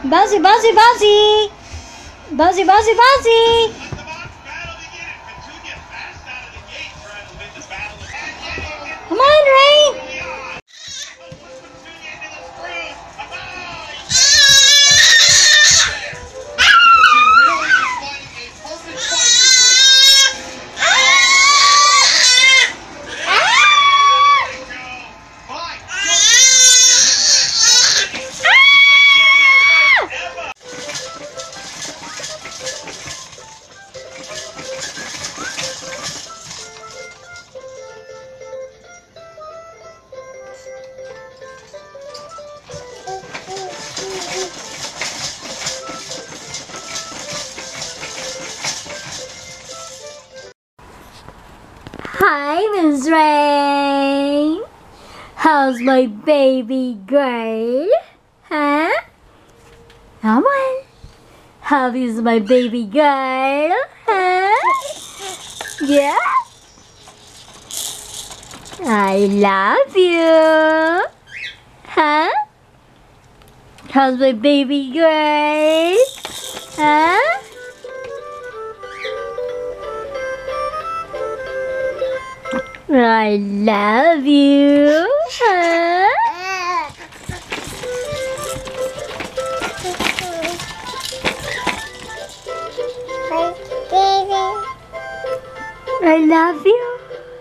Bouncy, bouncy, bouncy! Bouncy, bouncy, bouncy! Come on, Rain! Hi, Miss Rain. How's my baby girl? Huh? Come on. How is my baby girl? Huh? Yeah? I love you. Huh? How's my baby girl? Huh? I love you. Huh? I love you.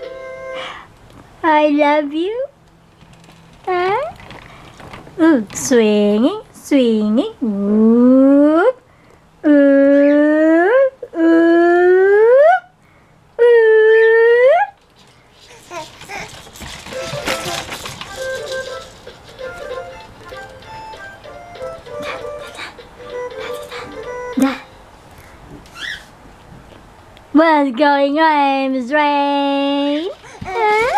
I love you. Huh? Ooh, swinging, swinging. Whoop, whoop, whoop, whoop. What's going on, Miss Rain? Huh?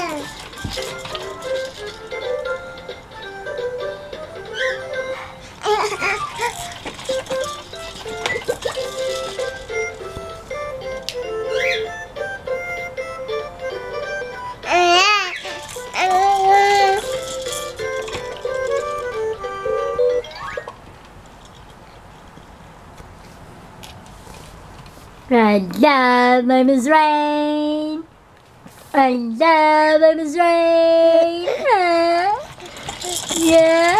I love my Miss Rain. I love my Miss Rain. Huh? Yeah.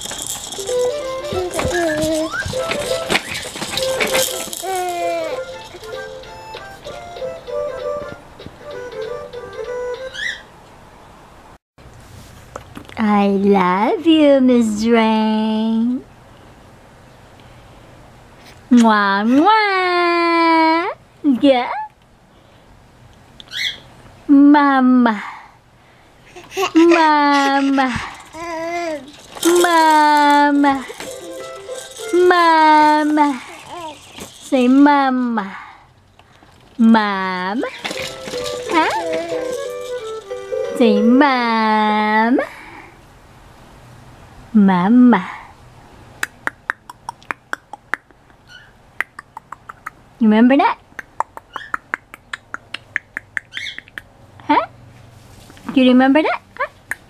I love you, Miss Rain. Mwah, mwah. Yeah. Mama. Mama. Mama. Mama. Say mama. Mama. Huh? Say mama. Mama. You remember that? Huh? Do you remember that? Huh?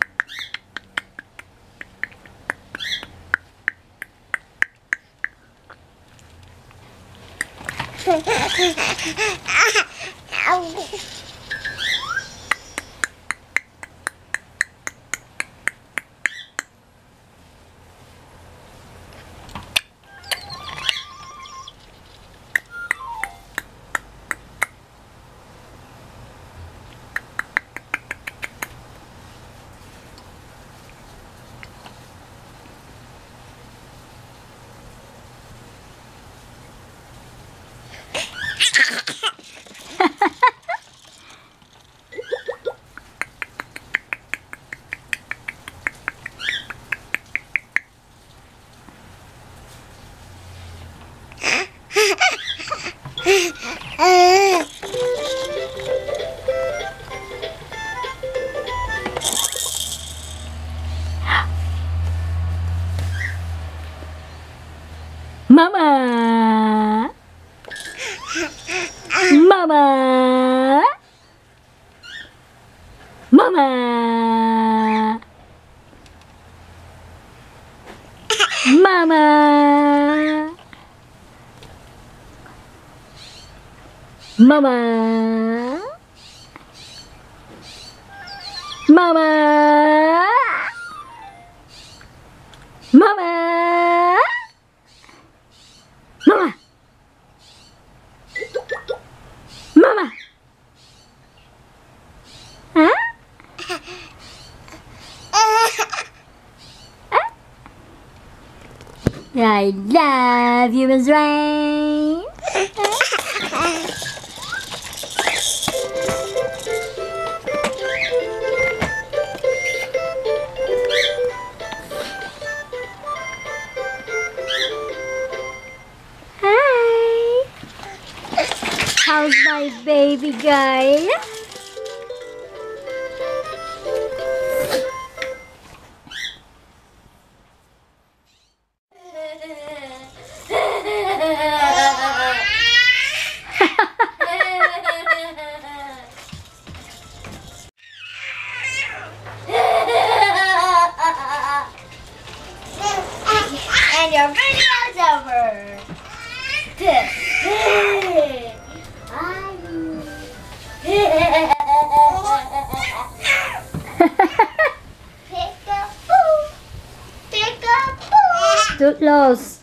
Mama! Mama! Mama! Mama. Mama. Mama. Mama. Mama. Mama. Huh? I love you, Miss Rain. Hi. How's my baby girl? And your video's over. PeekABoo. PeekABoo. Too close.